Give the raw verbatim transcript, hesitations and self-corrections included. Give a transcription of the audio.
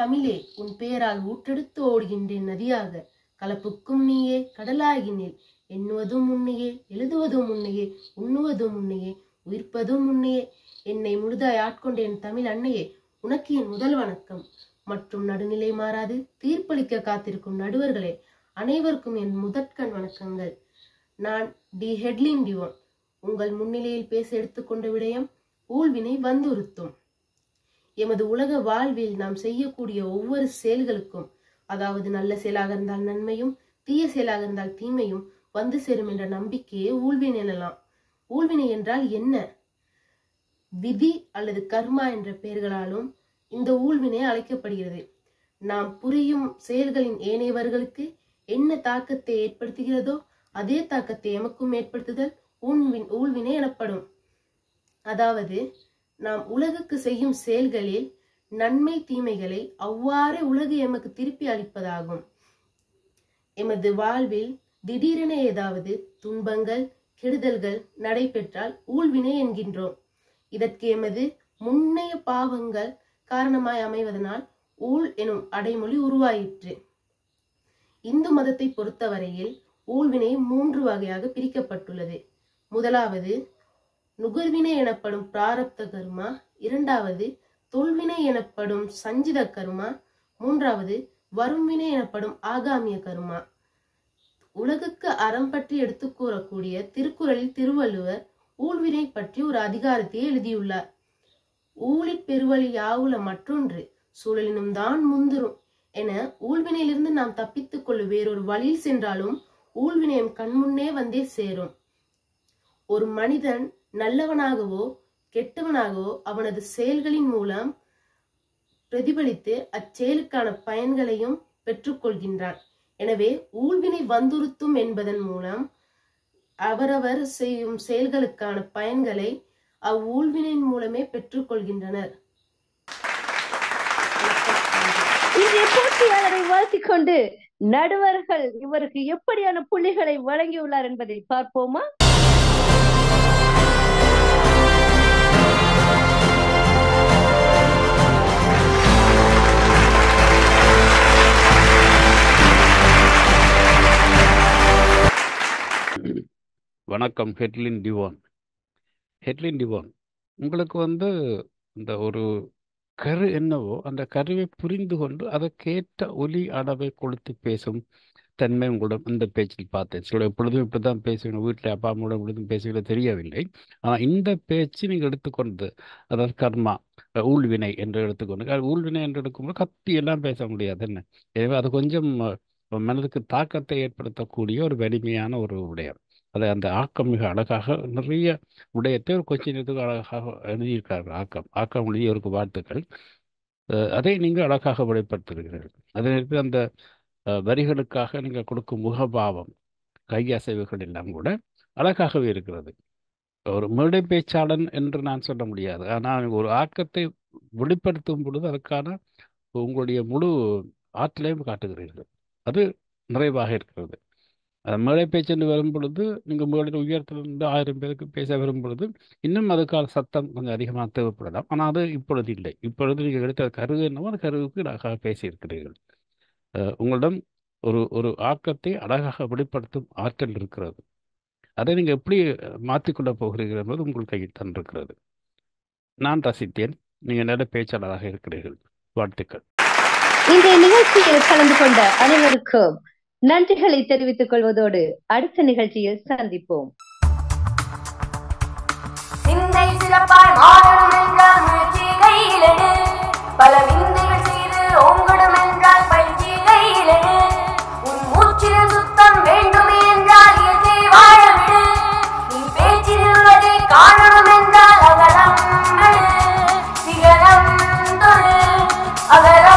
தமிழே உன் பெயரால் ஊற்றெடுத்து ஓடுகின்றேன் நதியாக. கலப்புக்கும் நீயே கடலாகினேல். எண்ணுவதும் உன்னையே, எழுதுவதும் உன்னையே, உண்ணுவதும் உன்னையே, உயிர்ப்பதும் உன்னையே. என்னை முழுதாய் ஆட்கொண்டேன் தமிழ் அன்னையே, உனக்கு என் முதல் வணக்கம். மற்றும் நடுநிலை மாறாது தீர்ப்பளிக்க காத்திருக்கும் நடுவர்களே, அனைவருக்கும் என் முதற்கண் வணக்கங்கள். நான் டி ஹெட்லின் டிவோன். உங்கள் முன்னிலையில் பேச எடுத்துக்கொண்ட விடயம் ஊழ்வினை வந்துறுத்தும். எமது உலக வாழ்வில் நாம் செய்யக்கூடிய ஒவ்வொரு செயல்களுக்கும், அதாவது நல்ல செயலாக இருந்தால் நன்மையும் தீய செயலாக இருந்தால் தீமையும் வந்து சேரும் என்ற நம்பிக்கையே ஊழ்வினை எனலாம். ஊழ்வினை என்றால் என்ன? விதி அல்லது கர்மா என்ற பெயர்களாலும் இந்த ஊழ்வினை அழைக்கப்படுகிறது. நாம் புரியும் செயல்களின் ஏனையவர்களுக்கு என்ன தாக்கத்தை ஏற்படுத்துகிறதோ அதே தாக்கத்தை எமக்கும் ஏற்படுத்துதல் ஊழ்வின் ஊழ்வினை எனப்படும். அதாவது நாம் உலகுக்கு செய்யும் செயல்களில் நன்மை தீமைகளை அவ்வாறே உலகு எமக்கு திருப்பி அளிப்பதாகும். எமது வாழ்வில் திடீரென ஏதாவது துன்பங்கள் கெடுதல்கள் நடைபெற்றால் ஊழ்வினை என்கின்றோம். இதற்கு எமது முன்னைய பாவங்கள் காரணமாய் அமைவதனால் ஊழ் எனும் அடைமொழி உருவாயிற்று. இந்து மதத்தை பொறுத்தவரையில் ஊழ்வினை மூன்று வகையாக பிரிக்கப்பட்டுள்ளது. முதலாவது நுகர்வினை எனப்படும் பிராரப்த கர்மா, இரண்டாவது தொல்வினை எனப்படும் சஞ்சித கர்மா, மூன்றாவது வரும்வினை எனப்படும் ஆகாமிய கர்மா. உலகுக்கு அறம் பற்றி எடுத்து கூறக்கூடிய திருக்குறளில் திருவள்ளுவர் ஊழ்வினை பற்றி ஒரு அதிகாரத்தை எழுதியுள்ளார். ஊழிற் பெருவழி யாவுல மற்றொன்று சூழலினும் தான் முந்துரும் என ஊழ்வினையிலிருந்து நாம் தப்பித்துக் கொள்ள வேறொரு வழியில் சென்றாலும் ஊழ்வினையும் கண்முன்னே வந்தே சேரும். ஒரு மனிதன் நல்லவனாகவோ கெட்டவனாகவோ அவனது செயல்களின் மூலம் பிரதிபலித்து அச்செயலுக்கான பயன்களையும் பெற்றுக்கொள்கின்றான். எனவே ஊழ்வினை வந்துறுத்தும் என்பதன் மூலம் அவரவர் செய்யும் செயல்களுக்கான பயன்களை அவ்வூழ்வினின் மூலமே பெற்றுக்கொள்கின்றனர். இங்கே போட்டியாளரை வாழ்த்திக் கொண்டு நடுவர்கள் இவருக்கு எப்படியான புள்ளிகளை வழங்கியுள்ளார் என்பதை பார்ப்போமா? வணக்கம். ஹெட்லின் டிவோன். ஹெட்லின் டிவோன், உங்களுக்கு வந்து இந்த ஒரு கரு என்னவோ அந்த கருவை புரிந்து கொண்டு அதற்கேற்ற ஒலி அளவை கொடுத்து பேசும் தன்மை உங்களிடம் இந்த பேச்சில் பார்த்தேன். சில எப்பொழுதும் இப்படி தான் பேசுவீங்க, வீட்டில் அப்பா அம்மாவோட எப்பொழுதும் பேசுவீங்க தெரியவில்லை. ஆனால் இந்த பேச்சு நீங்கள் எடுத்துக்கொண்டு, அதாவது கர்மா ஊழ்வினை என்று எடுத்துக்கொண்டு, ஊழ்வினை என்று எடுக்கும்போது கத்தி எல்லாம் பேச முடியாது என்ன. எனவே அது கொஞ்சம் மனதுக்கு தாக்கத்தை ஏற்படுத்தக்கூடிய ஒரு வலிமையான ஒரு விடயம். அதை அந்த ஆக்கம் மிக அழகாக நிறைய விடயத்தை ஒரு கொஞ்ச நேரத்துக்கு அழகாக எழுதியிருக்கார்கள். ஆக்கம் ஆக்கம் எழுதியவருக்கு வாழ்த்துக்கள். அதை நீங்கள் அழகாக வெளிப்படுத்துகிறீர்கள். அதே நேரத்தில் அந்த வரிகளுக்காக நீங்கள் கொடுக்கும் முகபாவம் கையசைவுகள் எல்லாம் கூட அழகாகவே இருக்கிறது. ஒரு மேடை பேச்சாளன் என்று நான் சொல்ல முடியாது, ஆனால் ஒரு ஆக்கத்தை வெளிப்படுத்தும் பொழுது அதற்கான உங்களுடைய முழு ஆற்றலையும் காட்டுகிறீர்கள். அது நிறைவாக இருக்கிறது. மேடை பேச்சு வரும் பொழுது நீங்கள் மேடையில் உயரத்திலிருந்து ஆயிரம் பேருக்கு பேச வரும் பொழுது இன்னும் அதுக்கான சத்தம் கொஞ்சம் அதிகமாக தேவைப்படலாம். ஆனால் அது இப்பொழுது இல்லை. இப்பொழுது நீங்கள் எடுத்த கருவு என்னவோ அந்த கருவுக்கு அழகாக பேசியிருக்கிறீர்கள். உங்களிடம் ஒரு ஒரு ஆக்கத்தை அழகாக வெளிப்படுத்தும் ஆற்றல் இருக்கிறது. அதை நீங்கள் எப்படி மாற்றிக்கொள்ள போகிறீர்கள் என்பது உங்கள் கையில் தான் இருக்கிறது. நான் ரசித்தேன். நீங்கள் நல்ல பேச்சாளராக இருக்கிறீர்கள். வாழ்த்துக்கள். இந்த நிகழ்ச்சியில் கலந்து கொண்ட அனைவருக்கும் நன்றிகளை தெரிவித்துக் கொள்வதோடு அடுத்த நிகழ்ச்சியில் சந்திப்போம். சிந்தை சிறப்பாய் மாறணும் என்றால் முயற்சி கையிலடு, பல விந்தைகள் செய்து ஓங்கணும் என்றால் பயிற்சி கையிலடு, உன் மூச்சில் சுத்தம் வேண்டுமே என்றால் இயற்கை வாழவிடு, நீ பேச்சில் உள்ளதை காணணும் என்றால் அகலம் சிகரம் தொழு அகலம்